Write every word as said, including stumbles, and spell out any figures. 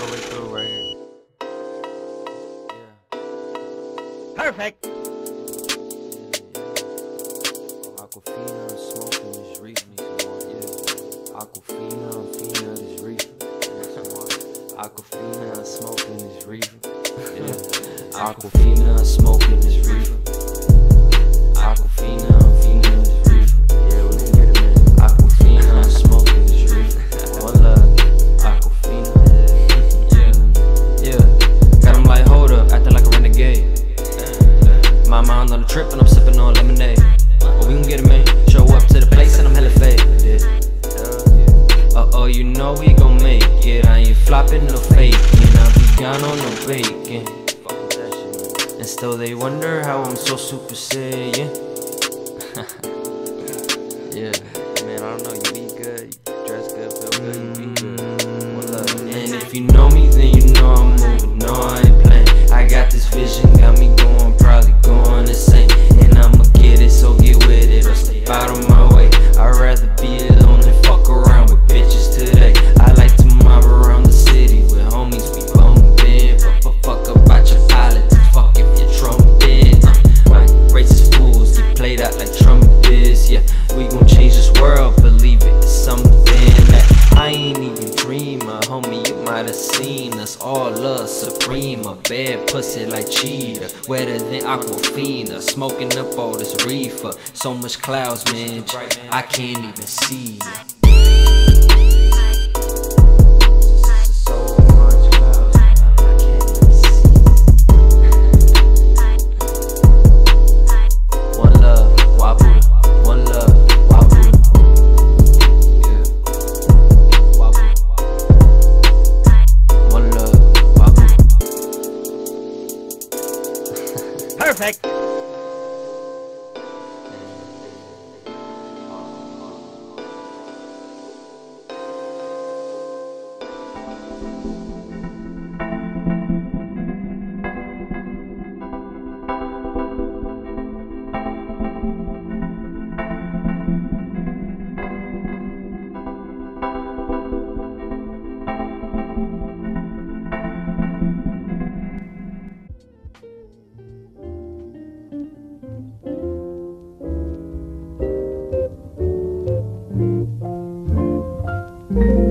the way through right here. Yeah. Perfect. Yeah, yeah. Aquafina, I'm smoking this reefer. Yeah. Aquafina, I'm feeding her this reefer. Aquafina, I'm smoking this reefer. Yeah. Aquafina, I'm smoking this reefer. Aquafina, I'm feeding her this reefer. Yeah, we can get it, man. Aquafina, I'm smoking this reefer. One love. Aquafina. Yeah. Yeah. Got him like, hold up, acting like a renegade. My mind on the trip and I'm sipping on lemonade. But we gon' get it, man. Show up to the place and I'm hella faded. Yeah. Uh oh, you know we gon' make it. I ain't flopping no faking. I be gone on no bacon. And still they wonder how I'm so super saiyan. Yeah, man, I don't know. You be good, you dress good, feel good, you be good. One love. And if you know me, then you know I'm moving. No, I ain't playing. I got this vision, got me going, probably going insane. And I'ma get it, so get with it or stay out of my way. I'd rather be alone than fuck around with bitches today. I like to mob around the city with homies we bumpin'. Fuck, fuck, fuck about your politics, fuck if you're trumpin'. Uh, like racist fools get played out like trumpets. Yeah, we gon' change this world, believe it, it's something that I ain't even dream of. Homie, you might have seen us all love supreme. A bad pussy like cheetah, wetter than Aquafina. Smoking up all this reefer, so much clouds, man, I can't even see ya. Perfect. Thank you.